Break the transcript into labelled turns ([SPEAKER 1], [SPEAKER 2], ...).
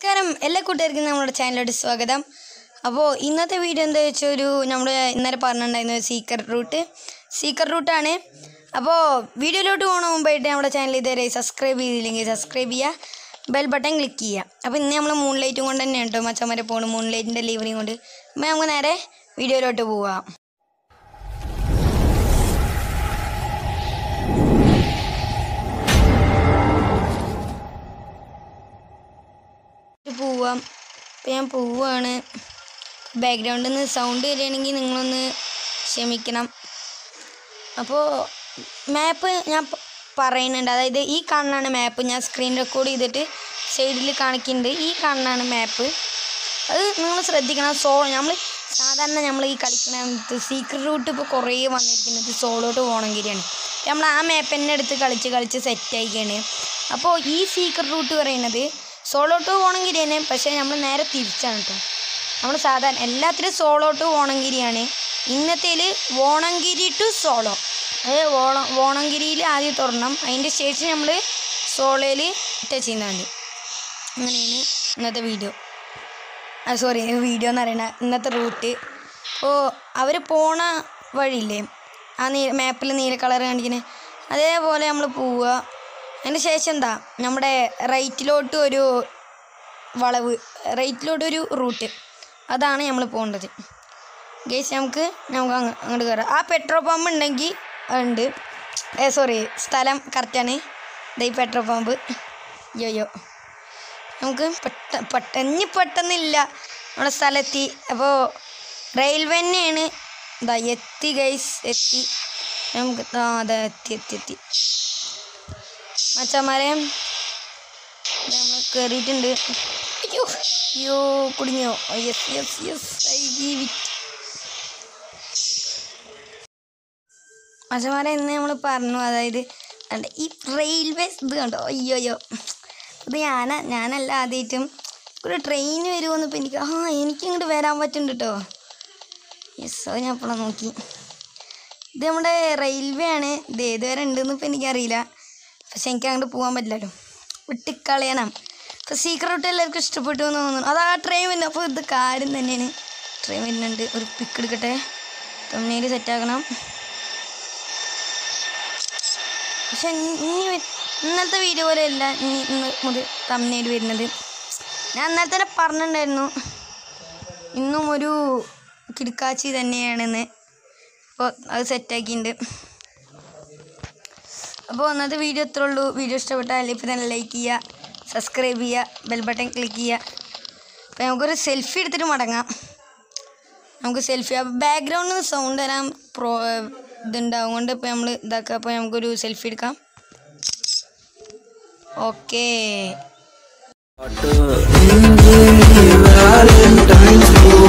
[SPEAKER 1] നമസ്കാരം എല്ലാ കൂട്ടുകാർക്കും നമ്മുടെ ചാനലിലോട്ട് സ്വാഗതം. അപ്പോൾ ഇന്നത്തെ വീഡിയോ എന്താ വെച്ചാൽ നമ്മൾ ഇന്നലെ പറഞ്ഞിട്ടുണ്ടായിരുന്ന സീക്രട്ട് റൂട്ടാണ്. അപ്പോൾ വീഡിയോയിലോട്ട് പോകുന്ന മുമ്പായിട്ട് നമ്മുടെ ചാനൽ ഇതുവരെ സബ്സ്ക്രൈബ് ചെയ്തില്ലെങ്കിൽ സബ്സ്ക്രൈബ് ചെയ്യുക, ബെൽ ബട്ടൺ ക്ലിക്ക് ചെയ്യുക. അപ്പോൾ ഇന്ന് നമ്മൾ മൂൺ ലൈറ്റും കൊണ്ട് തന്നെ കേട്ടോ മച്ചന്മാരെ പോകണം, മൂൺ ലൈറ്റിൻ്റെ ഡെലിവറിയും കൊണ്ട്. അപ്പോൾ നമുക്ക് നേരെ വീഡിയോയിലോട്ട് പോവാം. പോവാം. അപ്പോൾ ഞാൻ പോവുകയാണ്. ബാക്ക്ഗ്രൗണ്ടിൽ നിന്ന് സൗണ്ട് വരികയാണെങ്കിൽ നിങ്ങളൊന്ന് ക്ഷമിക്കണം. അപ്പോൾ മാപ്പ് ഞാൻ പറയുന്നുണ്ട്, അതായത് ഈ കാണുന്നതാണ് മാപ്പ്. ഞാൻ സ്ക്രീൻ റെക്കോർഡ് ചെയ്തിട്ട് സൈഡിൽ കാണിക്കുന്നുണ്ട്. ഈ കാണുന്നതാണ് മാപ്പ്. അത് നിങ്ങൾ ശ്രദ്ധിക്കണം. നമ്മൾ സാധാരണ നമ്മൾ ഈ കളിക്കുന്ന സീക്രട്ട് റൂട്ട് ഇപ്പോൾ കുറേ വന്നിരിക്കുന്നത് സോളോട്ട് പോകണമെങ്കിലാണ്. നമ്മൾ ആ മാപ്പ് തന്നെ എടുത്ത് കളിച്ച് സെറ്റായിക്കാണ്. അപ്പോൾ ഈ സീക്രട്ട് റൂട്ട് പറയുന്നത് സോളോട്ട് പോകണമെങ്കിൽ തന്നെ, പക്ഷേ നമ്മൾ നേരെ തിരിച്ചാണ് കേട്ടോ. നമ്മൾ സാധാരണ എല്ലാത്തിലും സോളോട്ട് വോണങ്കിരിയാണ്. ഇന്നത്തേൽ വോണങ്കിരി ടു സോളോ, അതായത് വോണങ്കിരിയിൽ ആദ്യം തുറണം, അതിൻ്റെ ശേഷം നമ്മൾ സോളോയിൽ ടച്ച് ചെയ്യുന്നുണ്ട്. അങ്ങനെയാണ് ഇന്നത്തെ വീഡിയോ എന്ന് പറയുന്നത്, ഇന്നത്തെ റൂട്ട്. അപ്പോൾ അവർ പോണ വഴിയില്ലേ, ആ മാപ്പിൽ നീല കളർ കാണിക്കുന്നത്, അതേപോലെ നമ്മൾ പോവുക. അതിന് ശേഷം എന്താ നമ്മുടെ റൈറ്റിലോട്ട് ഒരു വളവ്, റൈറ്റിലോട്ടൊരു റൂട്ട്, അതാണ് നമ്മൾ പോകേണ്ടത് ഗൈസ്. നമുക്ക് അങ്ങോട്ട് കയറാം. ആ പെട്രോൾ പമ്പ് ഉണ്ടെങ്കിൽ ഉണ്ട്, സ്ഥലം കറക്റ്റാണ്. ഇത് ഈ പെട്രോൾ പമ്പ്. യോയോ നമുക്ക് പെട്ടെന്നില്ല നമ്മുടെ സ്ഥലമെത്തി. അപ്പോൾ റെയിൽവേ തന്നെയാണ്. ഇതാ എത്തി ഗൈസ്, എത്തി. നമുക്ക് അതെ എത്തി മച്ചന്മാരെ, നമ്മൾ കയറിയിട്ടുണ്ട്. അയ്യോ കുടുങ്ങിയോ? യെസ് മച്ചന്മാരെ, ഇന്ന് നമ്മൾ പറഞ്ഞു, അതായത് ഈ റെയിൽവേ ഇത് കണ്ടോ? അയ്യോ ഇത് ഞാനല്ല ആദ്യമായിട്ടും ഒരു ട്രെയിൻ വരുമോന്ന് ഇപ്പം എനിക്കിങ്ങോട്ട് വരാൻ പറ്റുന്നുണ്ട് കേട്ടോ. യെസ്, അത് ഞാൻ ഇപ്പോഴാണ് നോക്കി. ഇത് നമ്മുടെ റെയിൽവേ ആണ്. ഇത് ഏതുവരെ ഉണ്ടെന്ന് ഇപ്പം എനിക്കറിയില്ല, പക്ഷെ എനിക്ക് അങ്ങോട്ട് പോകാൻ പറ്റില്ലല്ലോ, വിട്ടിക്കളയണം. അപ്പോൾ സീക്രട്ട് റൂട്ട് എല്ലാവർക്കും ഇഷ്ടപ്പെട്ടു എന്ന് തോന്നുന്നു. അത് ആ ട്രെയിൻ വരുന്നത്. അപ്പോൾ ഇത് കാര്യം തന്നെയാണ്, ട്രെയിൻ വരുന്നുണ്ട്. ഒരു പിക്ക് എടുക്കട്ടെ, തമ്മിൽ സെറ്റാക്കണം. പക്ഷെ ഇന്നലത്തെ വീഡിയോ പോലെ അല്ല ഇന്ന് മുതൽ തമ്മിൽ വരുന്നത്. ഞാൻ ഇന്നലെ തന്നെ പറഞ്ഞിട്ടുണ്ടായിരുന്നു ഇന്നും ഒരു കിടക്കാച്ചി തന്നെയാണെന്ന്. അപ്പോൾ അത് സെറ്റാക്കിയിട്ടുണ്ട്. അപ്പോൾ ഇന്നത്തെ വീഡിയോ ഇത്രേ ഉള്ളൂ. വീഡിയോ ഇഷ്ടപ്പെട്ടാൽ ഇപ്പോൾ തന്നെ ലൈക്ക് ചെയ്യുക, സബ്സ്ക്രൈബ് ചെയ്യുക, ബെൽ ബട്ടൺ ക്ലിക്ക് ചെയ്യുക. അപ്പോൾ നമുക്കൊരു സെൽഫി എടുത്തിട്ട് മടങ്ങാം. നമുക്ക് സെൽഫി, അപ്പോൾ ബാക്ക്ഗ്രൗണ്ടിൽ നിന്ന് സൗണ്ട് വരാൻ ഇതുണ്ടാവും കൊണ്ട് ഇപ്പോൾ നമ്മൾ ഇതാക്കുക. അപ്പോൾ നമുക്കൊരു സെൽഫി എടുക്കാം. ഓക്കേ.